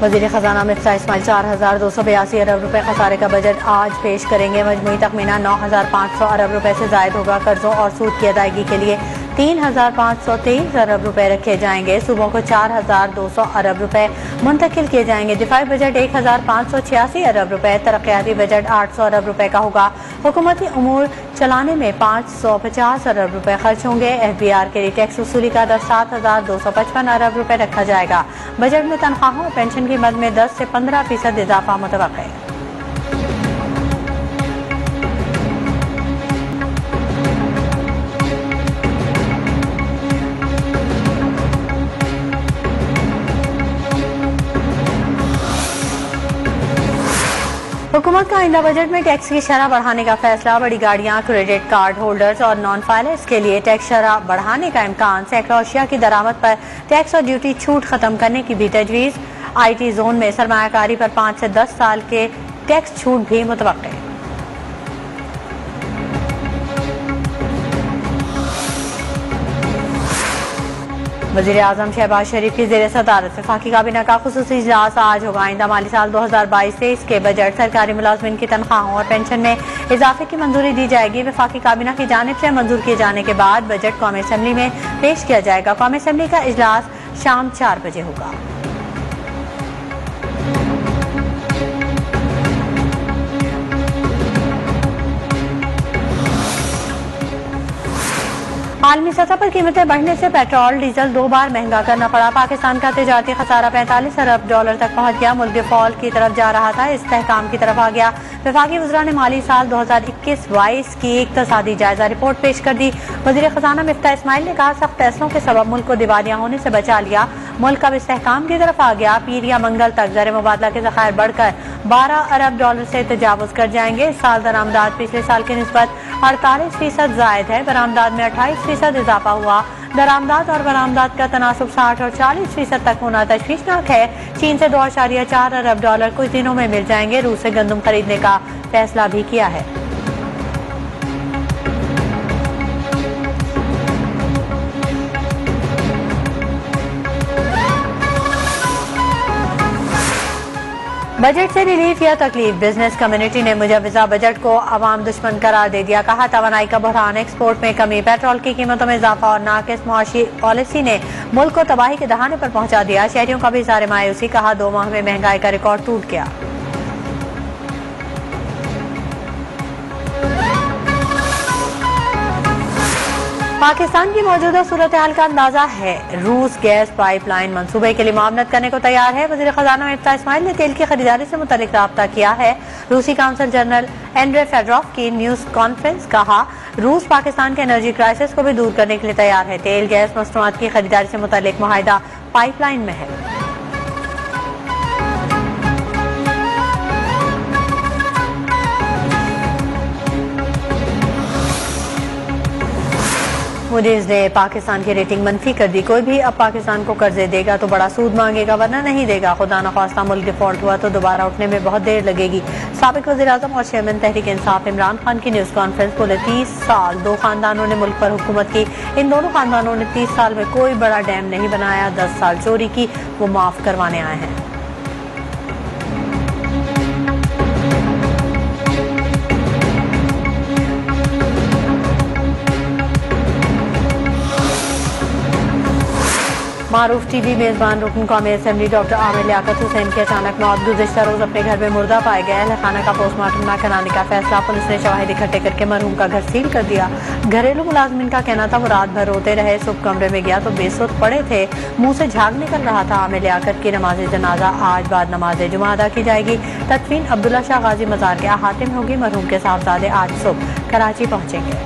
वज़ीर ख़जाना मिफ्ताह इस्माइल 4,282 अरब रुपए खसारे का बजट आज पेश करेंगे। मजमूई तखमीना 9,500 अरब रुपए से जायद होगा। कर्जों और सूद की अदायगी के लिए 3,523 अरब रुपए रखे जाएंगे। सूबों को 4,200 अरब रुपए मुंतकिल किए जाएंगे। दिफाई बजट 1,586 अरब रुपए, तरक्याती बजट 800 अरब रुपए का होगा। हुकूमती उमूर चलाने में 550 अरब रुपए खर्च होंगे। FBR के लिए टैक्स वसूली का दर 7,255 अरब रुपए रखा जाएगा। बजट में तनख्वाहों और पेंशन की मद में 10 से 15% इजाफा मुतवक्किल है। हुकूमत का आइंदा बजट में टैक्स की शरह बढ़ाने का फैसला। बड़ी गाड़ियां, क्रेडिट कार्ड होल्डर्स और नॉन फाइलर्स के लिए टैक्स शरह बढ़ाने का इम्कान। सैकड़ों अशिया की दरामद पर टैक्स और ड्यूटी छूट खत्म करने की भी तजवीज़। IT जोन में सरमायाकारी पर 5 से 10 साल के टैक्स छूट भी मुतवक्किल है। वज़ीर आज़म शहबाज शरीफ की ज़ेर सदारत वफाकी काबीना का खुसूसी इजलास आज होगा। आइंदा माली साल 2022-23 के बजट सरकारी मुलाजमिन की तनख्वाहों और पेंशन में इजाफे की मंजूरी दी जाएगी। वफाकी काबीना की जानिब से मंजूर किए जाने के बाद बजट कौमी असम्बली में पेश किया जाएगा। कौमी असम्बली का इजलास शाम 4 बजे होगा। आलमी सतह पर कीमतें बढ़ने से पेट्रोल डीजल 2 बार महंगा करना पड़ा। पाकिस्तान का तिजारती खसारा 45 अरब डॉलर तक पहुंच गया। मुल्क डिफॉल्ट की तरफ जा रहा था, इस्तेहकाम की तरफ आ गया। वफाकी वज़रा ने माली साल 2021-22 की इक्तसादी जायजा रिपोर्ट पेश कर दी। वज़ीर ख़जाना मिफ्ताह इस्माइल ने कहा, सख्त फैसलों के सबब मुल्क को दिवालिया होने से बचा लिया। मुल्क अब इस्तेहकाम की तरफ आ गया। पीर या मंगल तक ज़र मुबादला के ज़खायर बढ़कर 12 अरब डॉलर से तजावुज़ कर जाएंगे। इस साल दरामदाद पिछले साल की निस्बत 48% जायद है। बरामदाद में 28% इजाफा हुआ। दरामदाद और बरामदाद का तनासुब 60 और 40% तक होना तशवीशनाक है। चीन से 2.4 अरब डॉलर कुछ दिनों में मिल जाएंगे। रूस से गंदम खरीदने का फैसला भी किया है। बजट से रिलीफ या तकलीफ। बिजनेस कम्युनिटी ने मुजवजा बजट को अवाम दुश्मन करार दे दिया। कहा, तवानाई का बहरान, एक्सपोर्ट में कमी, पेट्रोल की कीमतों में इजाफा और नाकिस मुआशी पॉलिसी ने मुल्क को तबाही के दहाने पर पहुंचा दिया। शहरियों का भी इज़हार मायूसी। कहा, 2 माह में महंगाई का रिकॉर्ड टूट गया। पाकिस्तान की मौजूदा सूरत हाल का अंदाजा है। रूस गैस पाइपलाइन मंसूबे के लिए मामलत करने को तैयार है। वज़ीर ख़जाना मिफ्ताह इस्माइल ने तेल की खरीदारी से मुतल्लिक राब्ता किया है। रूसी काउंसिल जनरल एंड्रे फेडरोफ की न्यूज़ कॉन्फ्रेंस। कहा, रूस पाकिस्तान के एनर्जी क्राइसिस को भी दूर करने के लिए तैयार है। तेल गैस मसनूआत की खरीदारी से मुतल्लिक मुआहिदा पाइपलाइन में है। मूडीज ने पाकिस्तान की रेटिंग मनफी कर दी। कोई भी अब पाकिस्तान को कर्जे देगा तो बड़ा सूद मांगेगा, वरना नहीं देगा। खुदा न ख्वास्ता मुल्क डिफॉल्ट हुआ तो दोबारा उठने में बहुत देर लगेगी। साबिक वज़ीर आज़म और चेयरमैन तहरीक इंसाफ इमरान खान की न्यूज़ कॉन्फ्रेंस। बोले, 30 साल 2 खानदानों ने मुल्क पर हुकूमत की। इन दोनों खानदानों ने 30 साल में कोई बड़ा डैम नहीं बनाया। 10 साल चोरी की, वो माफ करवाने आए हैं। मारूफ टीवी मेजबान रुकन कौमी असम्बली डॉक्टर आमिर लियाकत हुसैन की अचानक मौत। गुज़िश्ता रोज अपने घर में मुर्दा पाए गए। अहलखाना का पोस्टमार्टम न कराने का फैसला। पुलिस ने शवाहिद इकट्ठे करके मरहूम का घर सील कर दिया। घरेलू मुलाजमिन का कहना था वो रात भर रोते रहे। सुबह कमरे में गया तो बेसुध पड़े थे, मुंह से झाग निकल रहा था। आमिर लियाकत की नमाज जनाजा आज बाद नमाज जुमा अदा की जाएगी। तदफीन अब्दुल्ला शाह गाजी मजार के अहाते में होगी। मरहूम के साहबजादे आज सुबह कराची पहुंचेंगे।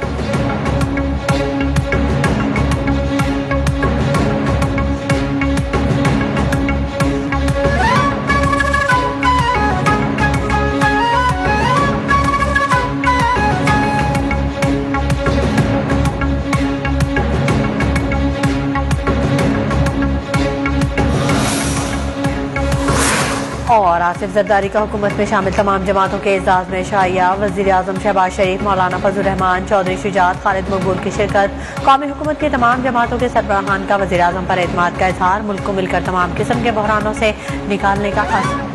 और आसिफ जरदारी का हुकूमत में शामिल तमाम जमातों के एजाज में शाइया। वज़ीर आज़म शहबाज शरीफ, मौलाना फजल रहमान, चौधरी शुजात, खालिद मकबूल की शिरकत। कौमी हुकूमत के तमाम जमातों के सरबराहान का वज़ीर आज़म पर एतमाद का इजहार। मुल्क को मिलकर तमाम किस्म के बहरानों से निकालने का अज़्म।